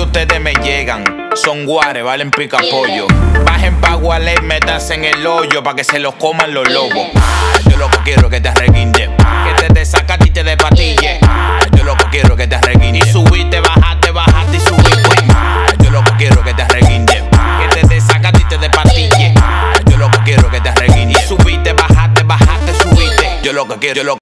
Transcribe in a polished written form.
ustedes me llegan. Son guares, valen pica pollo. Bajen pa' Gualey, métanse en el hoyo pa' que se los coman los lobos. Yo lo que quiero es que te arreguinde, que te desacate y te despatille. Yo lo que quiero es que te arreguinde. Y subiste, bajaste y subiste. Yo lo que quiero es que te arreguinde, que te desacate y te despatille. Yo lo que quiero es que te arreguinde. Y subiste, bajaste, subiste. Yo lo que quiero,